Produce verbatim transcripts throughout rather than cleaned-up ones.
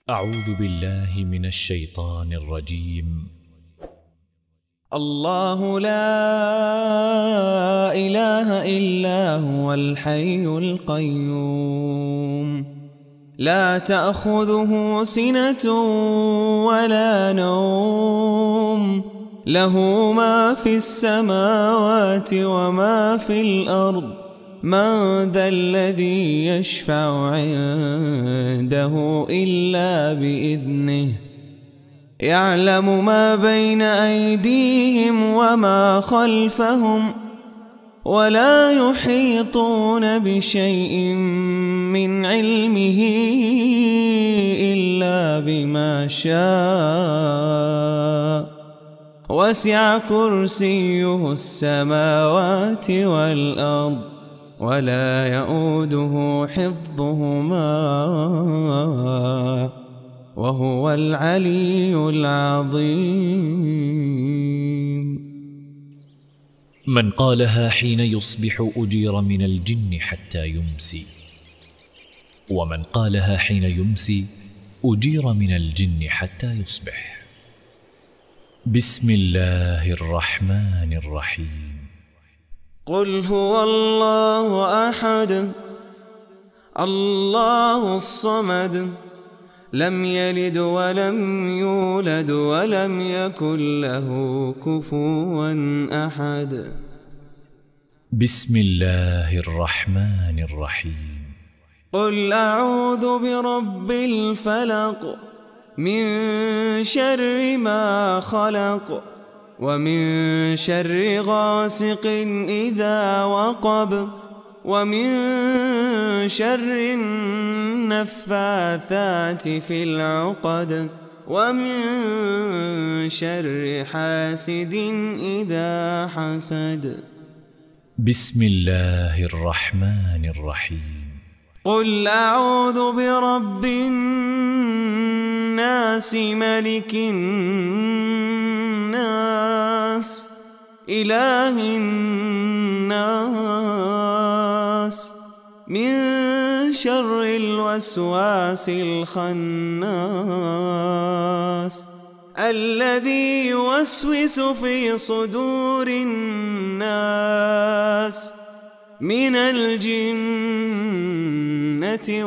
أعوذ بالله من الشيطان الرجيم. الله لا إله إلا هو الحي القيوم لا تأخذه سنة ولا نوم له ما في السماوات وما في الأرض من ذا الذي يشفع عنده إلا بإذنه يعلم ما بين أيديهم وما خلفهم ولا يحيطون بشيء من علمه إلا بما شاء وسع كرسيه السماوات والأرض ولا يؤوده حفظهما وهو العلي العظيم. من قالها حين يصبح أجير من الجن حتى يمسي، ومن قالها حين يمسي أجير من الجن حتى يصبح. بسم الله الرحمن الرحيم. قل هو الله أحد الله الصمد لم يلد ولم يولد ولم يكن له كفوا أحد. بسم الله الرحمن الرحيم. قل أعوذ برب الفلق من شر ما خلق ومن شر غاسق إذا وقب ومن شر النفاثات في العقد ومن شر حاسد إذا حسد. بسم الله الرحمن الرحيم. قل أعوذ برب الناس ملك الناس إله الناس من شر الوسواس الخناس الذي يوسوس في صدور الناس من الجنة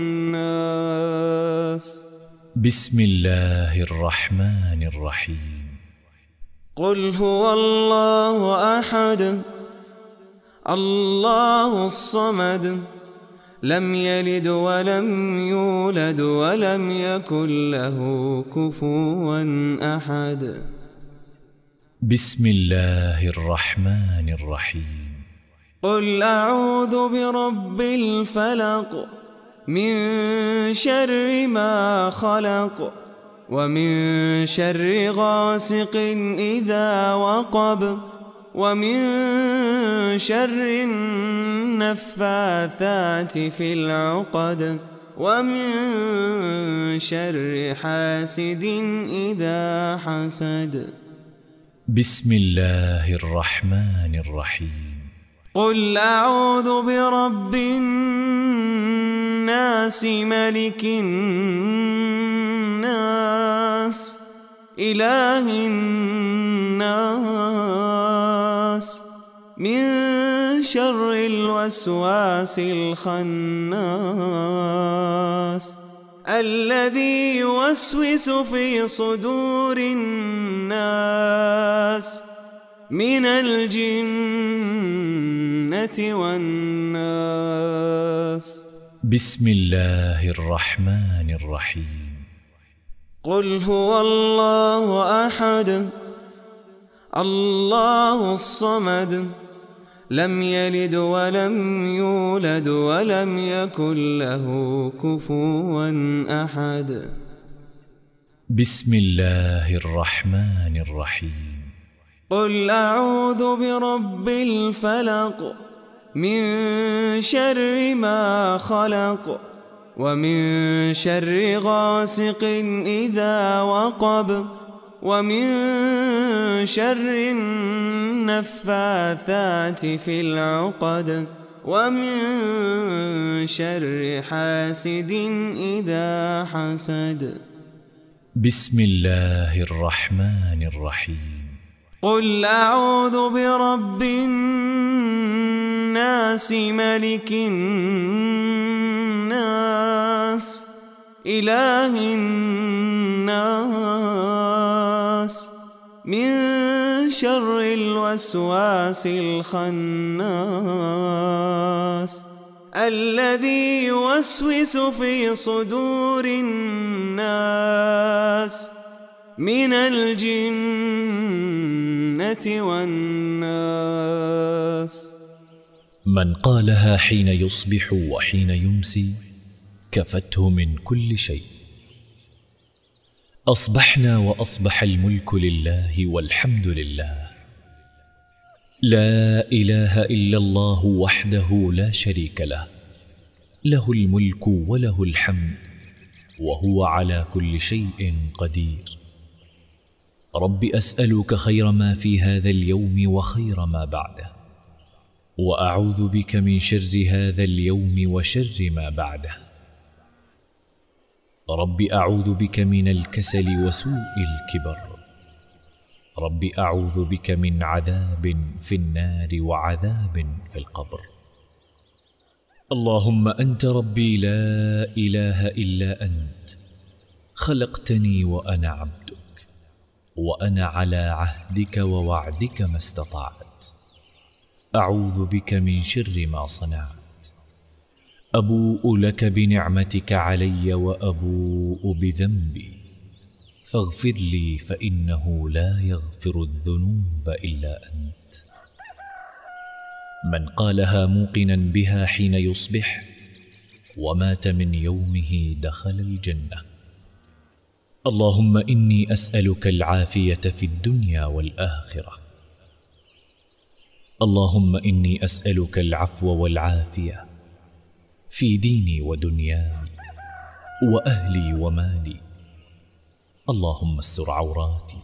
والناس. بسم الله الرحمن الرحيم. قل هو الله أحد الله الصمد لم يلد ولم يولد ولم يكن له كفوا أحد. بسم الله الرحمن الرحيم. قل أعوذ برب الفلق من شر ما خلق ومن شر غاسق إذا وقب ومن شر النفاثات في العقد ومن شر حاسد إذا حسد. بسم الله الرحمن الرحيم. قل أعوذ برب الناس ملك الناس إله الناس من شر الوسواس الخناس الذي يوسوس في صدور الناس من الجنة والناس. بسم الله الرحمن الرحيم. قل هو الله أحد الله الصمد لم يلد ولم يولد ولم يكن له كفوا أحد. بسم الله الرحمن الرحيم. قل أعوذ برب الفلق من شر ما خلق ومن شر غاسق إذا وقب ومن شر النفاثات في العقد ومن شر حاسد إذا حسد. بسم الله الرحمن الرحيم. قل أعوذ برب الناس ملك الناس إله الناس من شر الوسواس الخناس الذي يوسوس في صدور الناس من الجنة والناس. من قالها حين يصبح وحين يمسي كفته من كل شيء. أصبحنا وأصبح الملك لله والحمد لله، لا إله إلا الله وحده لا شريك له، له الملك وله الحمد وهو على كل شيء قدير. رب أسألك خير ما في هذا اليوم وخير ما بعده، وأعوذ بك من شر هذا اليوم وشر ما بعده. رب أعوذ بك من الكسل وسوء الكبر. رب أعوذ بك من عذاب في النار وعذاب في القبر. اللهم أنت ربي لا إله إلا أنت، خلقتني وأنا عبدك، وأنا على عهدك ووعدك ما استطعت. أعوذ بك من شر ما صنعت. أبوء لك بنعمتك علي وأبوء بذنبي، فاغفر لي فإنه لا يغفر الذنوب إلا أنت. من قالها موقنا بها حين يصبح ومات من يومه دخل الجنة. اللهم إني أسألك العافية في الدنيا والآخرة. اللهم إني أسألك العفو والعافية في ديني ودنياي وأهلي ومالي. اللهم استر عوراتي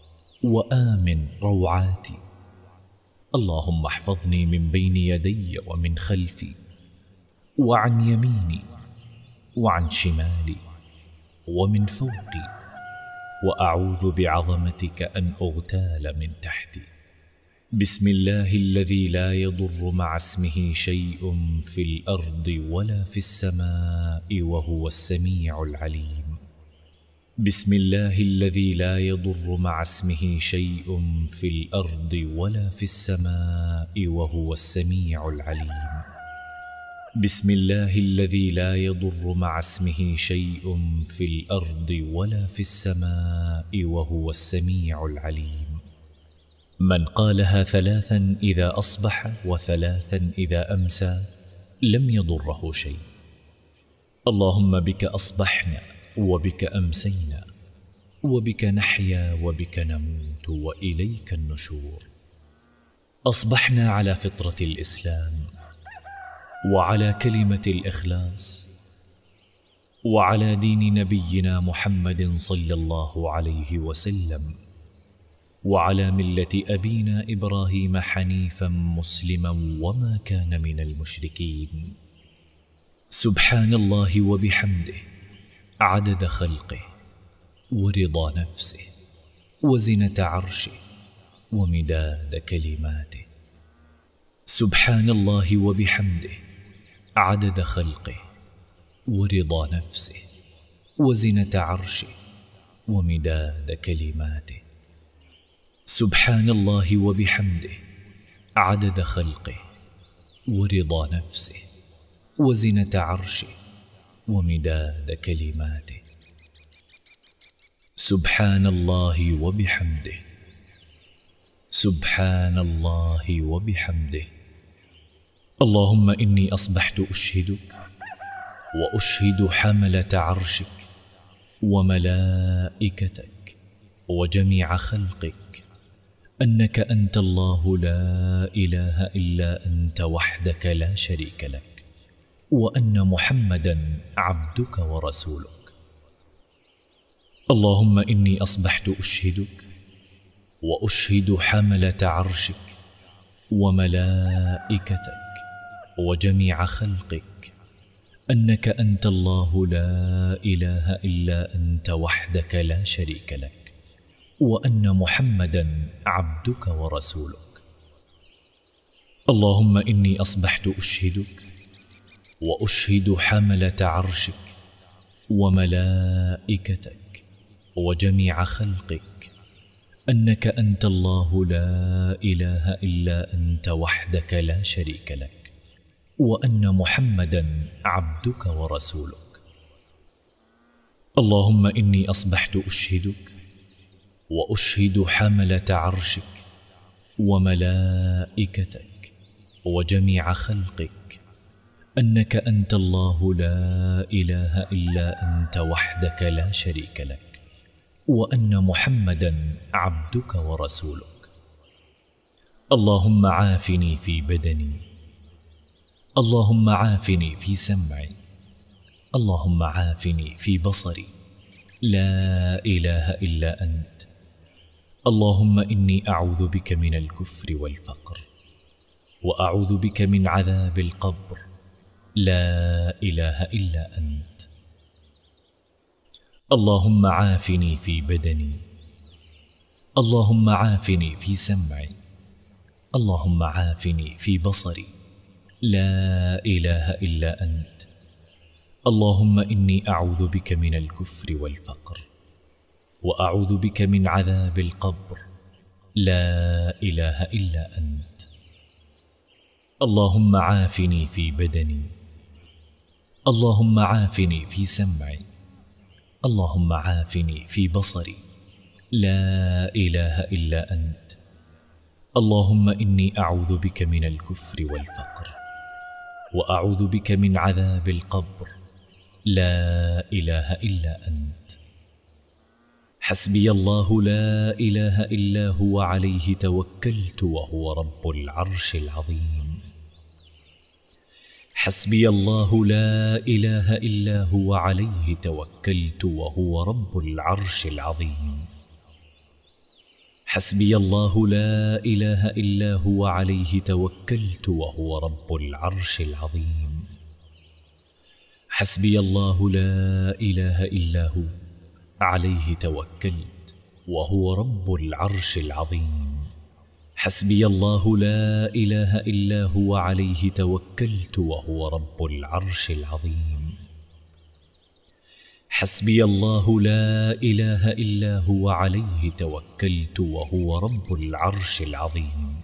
وآمن روعاتي. اللهم احفظني من بين يدي ومن خلفي وعن يميني وعن شمالي ومن فوقي، وأعوذ بعظمتك أن أغتال من تحتي. بسم الله الذي لا يضر مع اسمه شيء في الأرض ولا في السماء وهو السميع العليم. بسم الله الذي لا يضر مع اسمه شيء في الأرض ولا في السماء وهو السميع العليم. بسم الله الذي لا يضر مع اسمه شيء في الأرض ولا في السماء وهو السميع العليم. من قالها ثلاثا إذا أصبح وثلاثا إذا أمسى لم يضره شيء. اللهم بك أصبحنا وبك أمسينا وبك نحيا وبك نموت وإليك النشور. أصبحنا على فطرة الإسلام وعلى كلمة الإخلاص وعلى دين نبينا محمد صلى الله عليه وسلم وعلى ملة أبينا إبراهيم حنيفا مسلما وما كان من المشركين. سبحان الله وبحمده عدد خلقه ورضا نفسه وزنة عرشه ومداد كلماته. سبحان الله وبحمده عدد خلقه ورضا نفسه وزنة عرشه ومداد كلماته. سبحان الله وبحمده عدد خلقه ورضا نفسه وزنة عرشه ومداد كلماته. سبحان الله وبحمده. سبحان الله وبحمده. اللهم إني أصبحت أشهدك وأشهد حملة عرشك وملائكتك وجميع خلقك أنك أنت الله لا إله إلا أنت وحدك لا شريك لك، وأن محمدا عبدك ورسولك. اللهم إني أصبحت أشهدك وأشهد حملة عرشك وملائكتك وجميع خلقك أنك أنت الله لا إله إلا أنت وحدك لا شريك لك، وأن محمدا عبدك ورسولك. اللهم إني أصبحت أشهدك وأشهد حملة عرشك وملائكتك وجميع خلقك أنك أنت الله لا إله إلا أنت وحدك لا شريك لك، وأن محمدا عبدك ورسولك. اللهم إني أصبحت أشهدك وأشهد حملة عرشك وملائكتك وجميع خلقك أنك أنت الله لا إله إلا أنت وحدك لا شريك لك، وأن محمدا عبدك ورسولك. اللهم عافني في بدني، اللهم عافني في سمعي، اللهم عافني في بصري، لا إله إلا أنت. اللهم إني أعوذ بك من الكفر والفقر، وأعوذ بك من عذاب القبر، لا إله إلا أنت. اللهم عافني في بدني، اللهم عافني في سمعي، اللهم عافني في بصري، لا إله إلا أنت. اللهم إني أعوذ بك من الكفر والفقر، وأعوذ بك من عذاب القبر، لا إله إلا أنت. اللهم عافني في بدني، اللهم عافني في سمعي، اللهم عافني في بصري، لا إله إلا أنت. اللهم إني أعوذ بك من الكفر والفقر، وأعوذ بك من عذاب القبر، لا إله إلا أنت. حسبي الله لا إله إلا هو عليه توكلت وهو رب العرش العظيم. حسبي الله لا إله إلا هو عليه توكلت وهو رب العرش العظيم. حسبي الله لا إله إلا هو عليه توكلت وهو رب العرش العظيم. حسبي الله لا إله إلا هو عليه توكلت وهو رب العرش العظيم. حسبي الله لا إله إلا هو عليه توكلت وهو رب العرش العظيم. حسبي الله لا إله إلا هو عليه توكلت وهو رب العرش العظيم.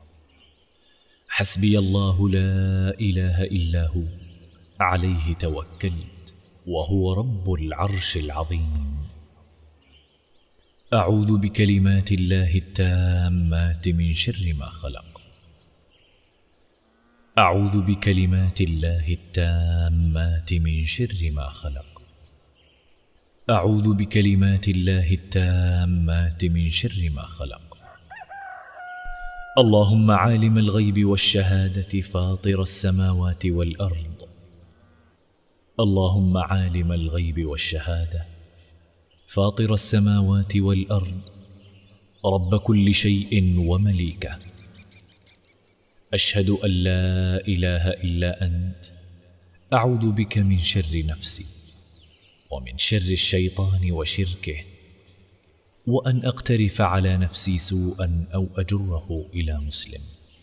حسبي الله لا إله إلا هو عليه توكلت وهو رب العرش العظيم. أعوذ بكلمات الله التامات من شر ما خلق. أعوذ بكلمات الله التامات من شر ما خلق. أعوذ بكلمات الله التامات من شر ما خلق. اللهم عالم الغيب والشهادة فاطر السماوات والأرض. اللهم عالم الغيب والشهادة فاطر السماوات والأرض، رب كل شيء ومليكه. أشهد أن لا إله إلا أنت. أعوذ بك من شر نفسي ومن شر الشيطان وشركه، وأن أقترف على نفسي سوءا أو أجره إلى مسلم.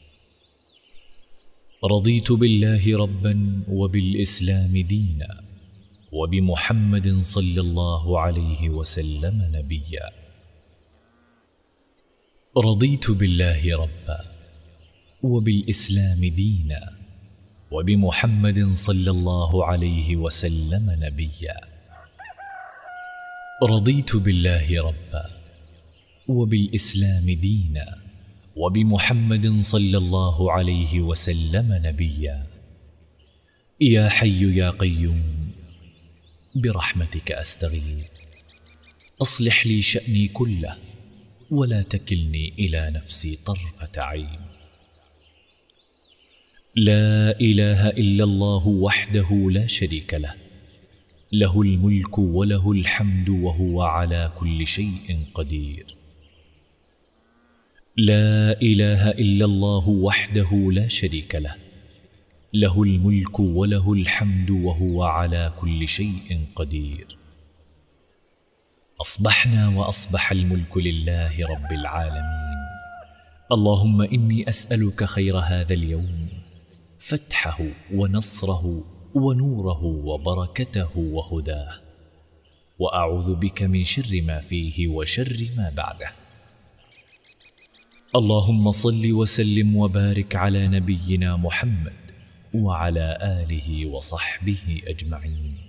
رضيت بالله ربا وبالإسلام دينا وبمحمد صلى الله عليه وسلم نبيا. رضيت بالله ربا وبالإسلام دينا وبمحمد صلى الله عليه وسلم نبيا. رضيت بالله ربا وبالإسلام دينا وبمحمد صلى الله عليه وسلم نبيا. يا حي يا قيوم برحمتك أستغيث، أصلح لي شأني كله ولا تكلني إلى نفسي طرفة عين. لا إله إلا الله وحده لا شريك له، له الملك وله الحمد وهو على كل شيء قدير. لا إله إلا الله وحده لا شريك له، له الملك وله الحمد وهو على كل شيء قدير. أصبحنا وأصبح الملك لله رب العالمين. اللهم إني أسألك خير هذا اليوم، فتحه ونصره ونوره وبركته وهداه، وأعوذ بك من شر ما فيه وشر ما بعده. اللهم صل وسلم وبارك على نبينا محمد وعلى آله وصحبه أجمعين.